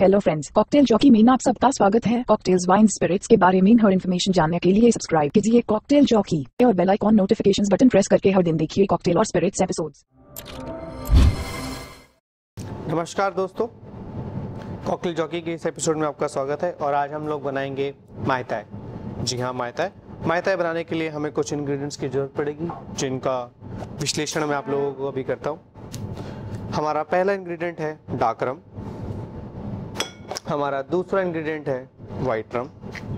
Hello friends, cocktail jockey में आप सबका स्वागत है। कॉकटेल्स, वाइन, स्पिरिट्स के बारे में हर इन्फॉर्मेशन जानने के लिए सब्सक्राइब कीजिए कॉकटेल जॉकी और bell icon notifications button press करके हर दिन देखिए कॉकटेल और स्पिरिट्स एपिसोड्स। नमस्कार दोस्तों, कॉकटेल जॉकी के इस एपिसोड में आपका स्वागत है। और आज हम लोग बनाएंगे मायताय। जी हाँ, मायताय बनाने के लिए हमें कुछ इंग्रेडिएंट्स की जरूरत पड़ेगी, जिनका विश्लेषण मैं आप लोगों को अभी करता हूँ। हमारा पहला इंग्रेडिएंट है डार्क रम। हमारा दूसरा इंग्रेडिएंट है वाइट रम।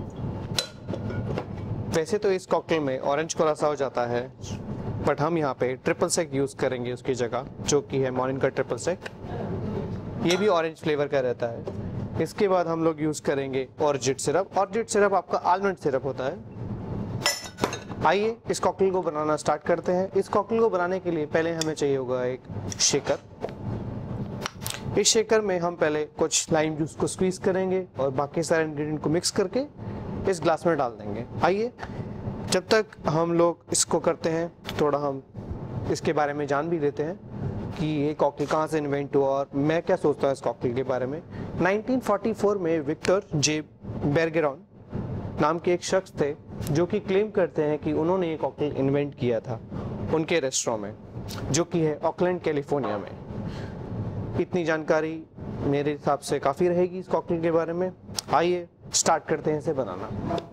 वैसे तो इस कॉकटेल में ऑरेंज कोरासा हो जाता है, बट हम यहाँ पे ट्रिपल सेक यूज करेंगे उसकी जगह, जो कि है मॉर्निंग का ट्रिपल सेक। ये भी ऑरेंज फ्लेवर का रहता है। इसके बाद हम लोग यूज करेंगे ऑर्चिड सिरप। ऑर्चिड सिरप आपका आलमंड सिरप होता है। आइए इस कॉकटेल को बनाना स्टार्ट करते हैं। इस कॉकटेल को बनाने के लिए पहले हमें चाहिए होगा एक शेकर। इस शेकर में हम पहले कुछ लाइम जूस को स्क्वीज करेंगे और बाकी सारे इंग्रेडिएंट को मिक्स करके इस ग्लास में डाल देंगे। आइए जब तक हम लोग इसको करते हैं, थोड़ा हम इसके बारे में जान भी लेते हैं कि ये कॉकटेल कहाँ से इन्वेंट हुआ और मैं क्या सोचता हूँ इस कॉकटेल के बारे में। 1944 में विक्टर जे बेर्गेरॉन नाम के एक शख्स थे जो कि क्लेम करते हैं कि उन्होंने ये कॉकटेल इन्वेंट किया था उनके रेस्टोरेंट में, जो कि है ऑकलैंड कैलिफोर्निया में। इतनी जानकारी मेरे हिसाब से काफ़ी रहेगी इस कॉकटेल के बारे में। आइए स्टार्ट करते हैं इसे बनाना।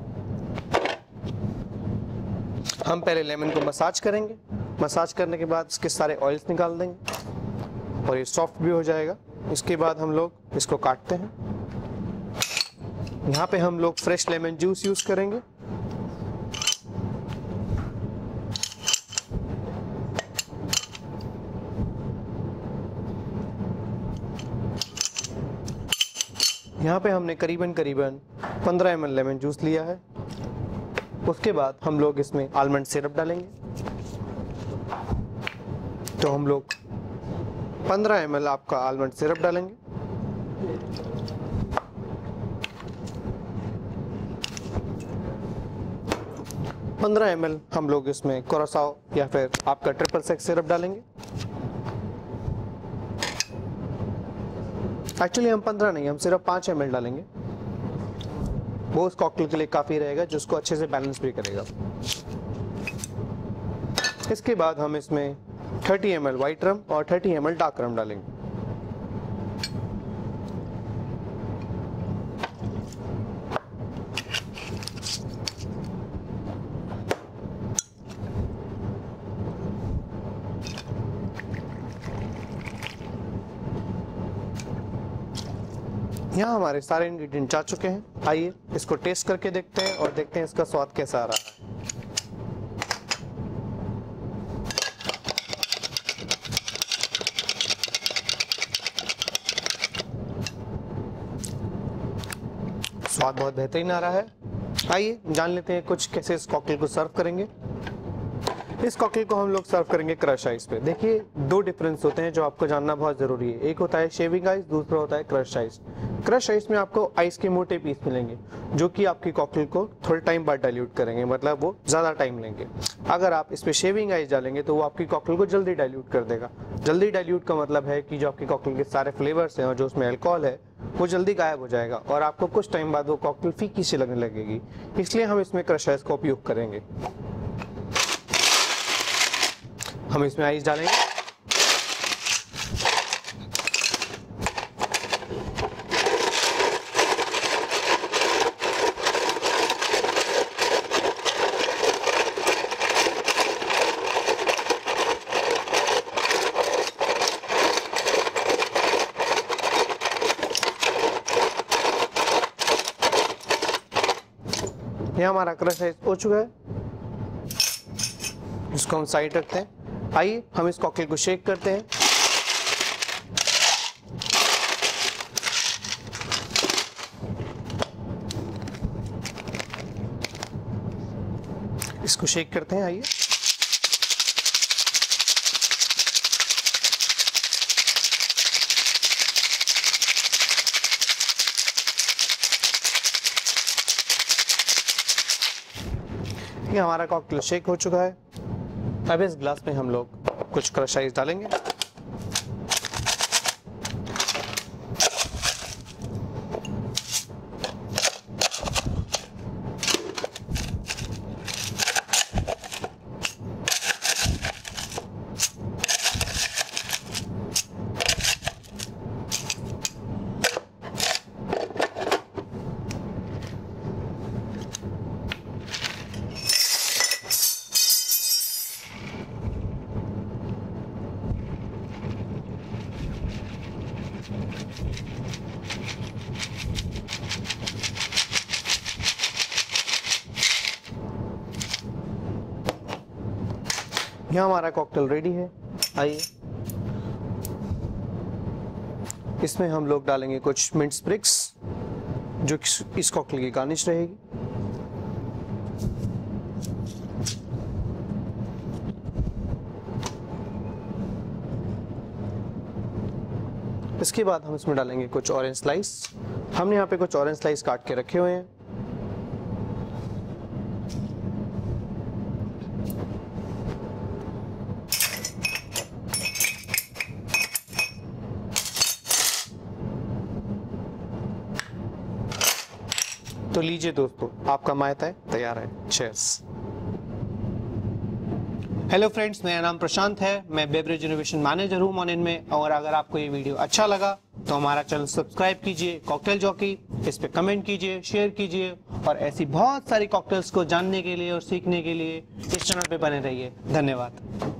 हम पहले लेमन को मसाज करेंगे। मसाज करने के बाद इसके सारे ऑयल्स निकाल देंगे और ये सॉफ्ट भी हो जाएगा। इसके बाद हम लोग इसको काटते हैं। यहाँ पे हम लोग फ्रेश लेमन जूस यूज करेंगे। यहाँ पे हमने करीबन 15 ml लेमन जूस लिया है। उसके बाद हम लोग इसमें आलमंड सिरप डालेंगे। तो हम लोग 15 ml आपका आलमंड सिरप डालेंगे। $15 ml हम लोग इसमें कोरासाओ या फिर आपका ट्रिपल सेक सिरप डालेंगे। एक्चुअली हम 15 नहीं, हम सिर्फ 5 ml डालेंगे। वो उस कॉकटेल के लिए काफ़ी रहेगा, जो उसको अच्छे से बैलेंस भी करेगा। इसके बाद हम इसमें 30 ml वाइट रम और 30 ml डार्क रम डालेंगे। यहाँ हमारे सारे इंग्रेडिएंट जा चुके हैं। आइए इसको टेस्ट करके देखते हैं और देखते हैं इसका स्वाद कैसा आ रहा है। स्वाद बहुत बेहतरीन आ रहा है। आइए जान लेते हैं कुछ कैसे इस कॉकटेल को सर्व करेंगे। इस कॉकटेल को हम लोग सर्व करेंगे क्रश आइस पे। देखिए, दो डिफरेंस होते हैं जो आपको जानना बहुत जरूरी है। एक होता है शेविंग आइस, दूसरा होता है क्रश आइस। क्रश आइस में आपको आइस के मोटे पीस मिलेंगे, जो कि आपकी कॉकटेल को थोड़े टाइम बाद डाइल्यूट करेंगे, मतलब वो ज़्यादा टाइम लेंगे। अगर आप इस पे शेविंग आइस डालेंगे तो वो आपकी कॉकटेल को जल्दी डाइल्यूट कर देगा। जल्दी डाइल्यूट का मतलब है कि जो आपकी कॉकटेल के सारे फ्लेवर्स हैं और जो उसमें अल्कोहल है वो जल्दी गायब हो जाएगा और आपको कुछ टाइम बाद वो कॉकटेल फीकी सी लगने लगेगी। इसलिए हम इसमें क्रश आइस का उपयोग करेंगे। हम इसमें आइस डालेंगे। ये हमारा क्रश आइस हो चुका है, इसको हम साइड रखते हैं। आइए हम इस कॉकटेल को शेक करते हैं। इसको शेक करते हैं। आइए ये हमारा कॉकटेल शेक हो चुका है। अब इस ग्लास में हम लोग कुछ क्रश आइस डालेंगे। यहाँ हमारा कॉकटेल रेडी है। आइए, इसमें हम लोग डालेंगे कुछ मिंट स्प्रिग्स जो इस कॉकटेल की गार्निश रहेगी। इसके बाद हम इसमें डालेंगे कुछ ऑरेंज स्लाइस। हमने यहाँ पे कुछ ऑरेंज स्लाइस काट के रखे हुए हैं। तो लीजिए दोस्तों, आपका मायता है तैयार है। चीयर्स। हेलो फ्रेंड्स, मेरा नाम प्रशांत है। मैं बेवरेज इनोवेशन मैनेजर हूँ मॉनिन में। और अगर आपको ये वीडियो अच्छा लगा तो हमारा चैनल सब्सक्राइब कीजिए, कॉकटेल जॉकी। इस पे कमेंट कीजिए, शेयर कीजिए और ऐसी बहुत सारी कॉकटेल्स को जानने के लिए और सीखने के लिए इस चैनल पे बने रहिए। धन्यवाद।